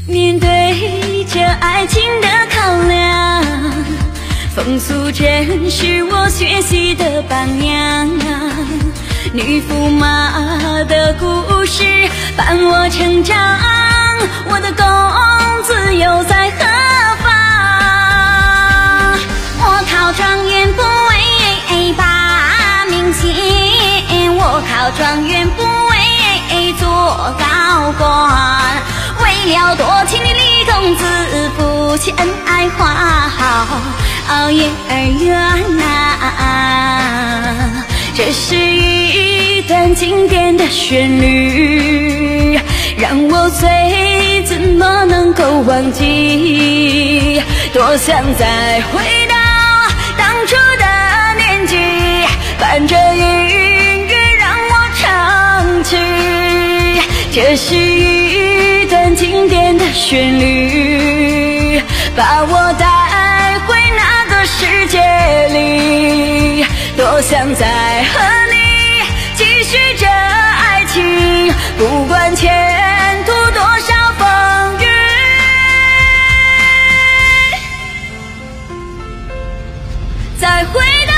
面对这爱情的考量，风俗真是我学习的榜样。女驸马的故事伴我成长，我的公子又在何方？我考状元不为把名衔，我考状元不为做高官，为了多情的李公子不弃恩爱花好姻缘呐。这是一段经典的旋律，让我最怎么能够忘记？多想再回到当初的年纪，伴着音乐让我唱起。这是一段经典的旋律，把我带回那个世界里。多想再和你继续这爱情，不管前途多少风雨。再回到